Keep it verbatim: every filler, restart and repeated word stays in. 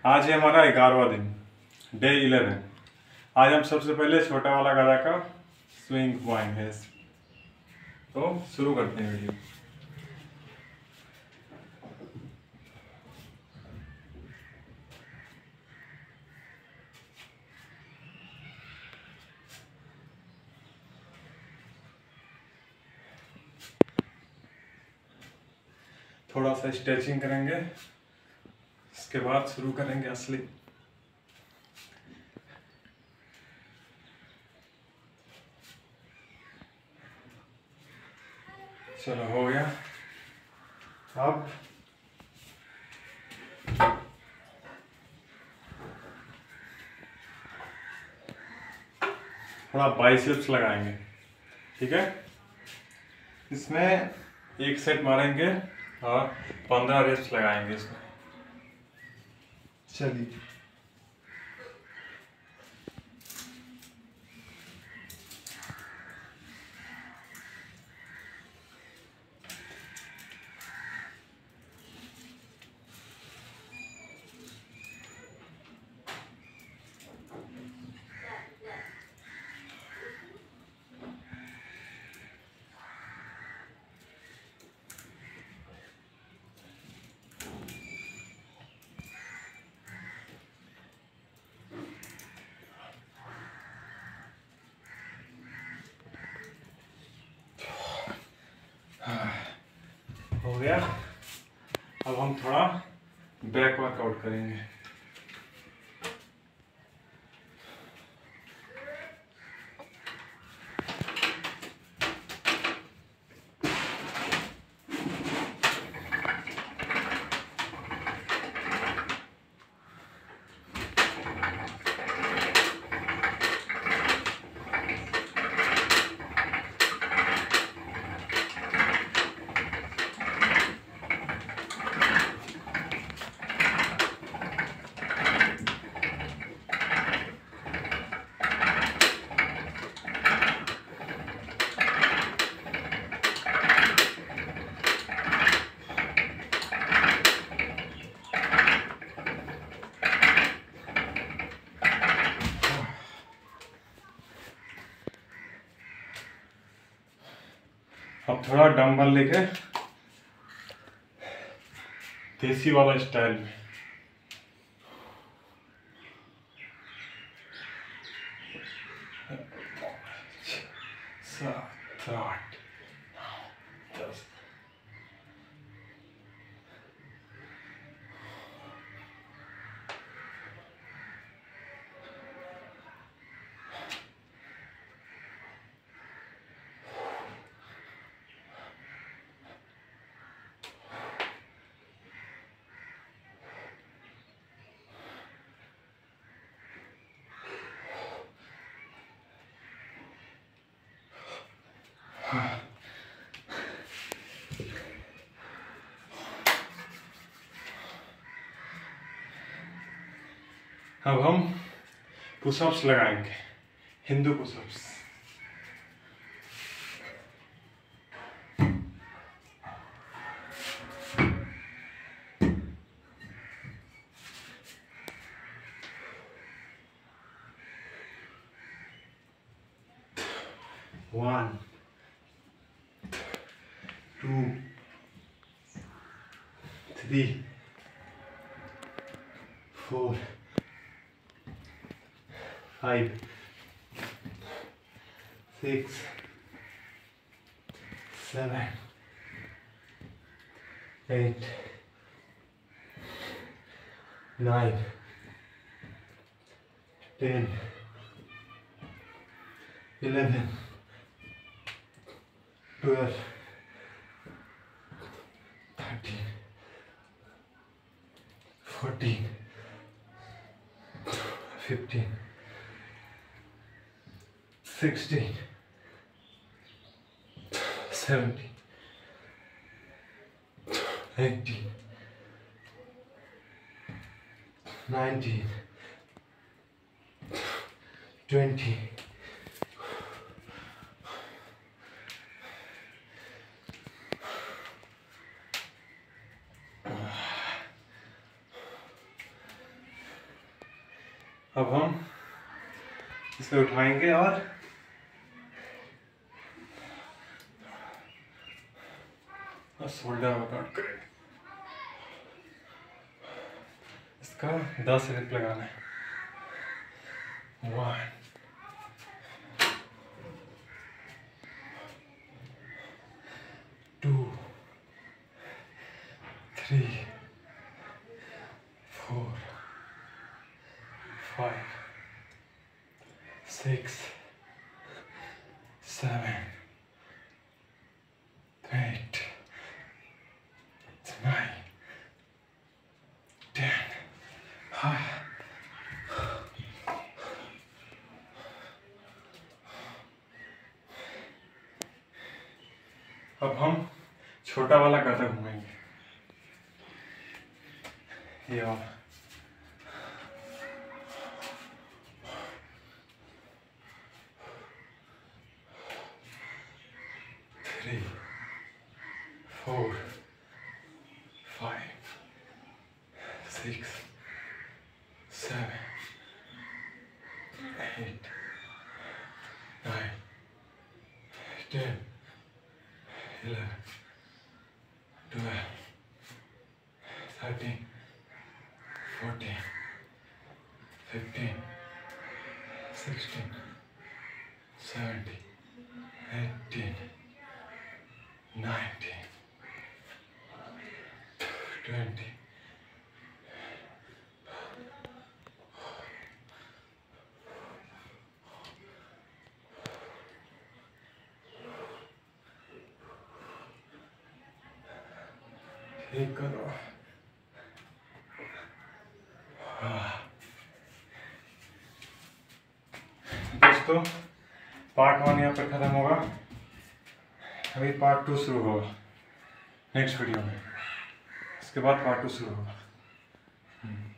आज है हमारा ग्यारहवा दिन, डे इलेवन। आज हम सबसे पहले छोटा वाला गधा का स्विंग घुमाएंगे। तो शुरू करते हैं वीडियो। थोड़ा सा स्ट्रेचिंग करेंगे, इसके बाद शुरू करेंगे असली। चलो हो गया। अब थोड़ा बाइसेप्स लगाएंगे, ठीक है। इसमें एक सेट मारेंगे और पंद्रह रेप्स लगाएंगे इसमें। चलिए हो गया। अब हम थोड़ा बैक वर्कआउट करेंगे। अब थोड़ा डंबल लेके देसी वाला स्टाइल में सात आठ दस। अब हम पुशअप्स लगाएंगे, Hindu pushups. One, two, three, four, five, six, seven, eight, nine, ten, eleven, twelve, thirteen, fourteen, fifteen, sixteen, seventeen, eighteen, nineteen, twenty, अब हम इसे उठाएंगे और शोल्डर वर्कआउट करेंगे। इसका दस रेप लगाना है। One, two, three, four, five, six, seven, eight, nine, ten. अब हम छोटा वाला गधा घूमेंगे। ये वाला three, four, five, six, seven, eight, nine, ten, eleven, twelve, thirteen, fourteen, fifteen, sixteen, seventeen, eighteen, nineteen, twenty. ठीक करो। दोस्तों, पार्ट वन यहाँ पर खत्म होगा। अभी पार्ट टू शुरू होगा नेक्स्ट वीडियो में। इसके बाद पार्ट टू शुरू होगा।